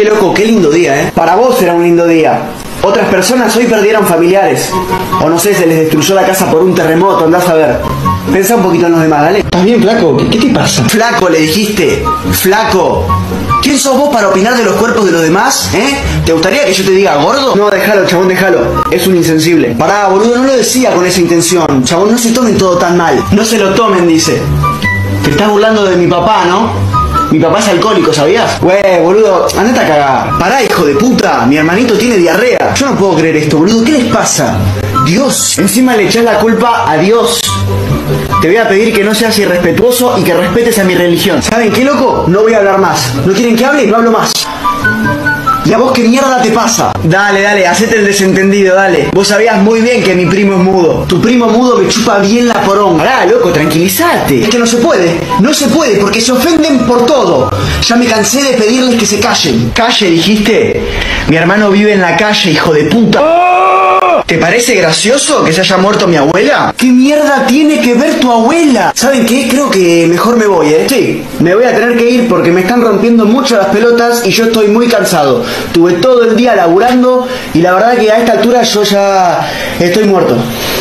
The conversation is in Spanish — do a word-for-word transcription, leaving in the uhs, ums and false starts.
Che, loco, qué lindo día, ¿eh? Para vos era un lindo día. Otras personas hoy perdieron familiares. O no sé, se les destruyó la casa por un terremoto, andás a ver. Pensá un poquito en los demás, dale. ¿Estás bien, flaco? ¿Qué, qué te pasa? Flaco, le dijiste. Flaco. ¿Quién sos vos para opinar de los cuerpos de los demás? ¿Eh? ¿Te gustaría que yo te diga gordo? No, déjalo, chabón, déjalo. Es un insensible. Pará, boludo, no lo decía con esa intención. Chabón, no se tomen todo tan mal. No se lo tomen, dice. Te estás burlando de mi papá, ¿no? Mi papá es alcohólico, ¿sabías? Güey, boludo, andate a cagar. Pará, hijo de puta, mi hermanito tiene diarrea. Yo no puedo creer esto, boludo, ¿qué les pasa? Dios, encima le echás la culpa a Dios. Te voy a pedir que no seas irrespetuoso y que respetes a mi religión. ¿Saben qué, loco? No voy a hablar más. ¿No quieren que hable? No hablo más. ¿Y a vos qué mierda te pasa? Dale, dale, hacete el desentendido, dale. Vos sabías muy bien que mi primo es mudo. Tu primo mudo me chupa bien la poronga. Pará, loco, tranquilízate. Es que no se puede, no se puede, porque se ofenden por todo. Ya me cansé de pedirles que se callen. ¿Calle, dijiste? Mi hermano vive en la calle, hijo de puta. ¿Te parece gracioso que se haya muerto mi abuela? ¿Qué mierda tiene que ver tu abuela? ¿Saben qué? Creo que mejor me voy, ¿eh? Sí, me voy a tener que ir porque me están rompiendo mucho las pelotas y yo estoy muy cansado. Tuve todo el día laburando y la verdad que a esta altura yo ya estoy muerto.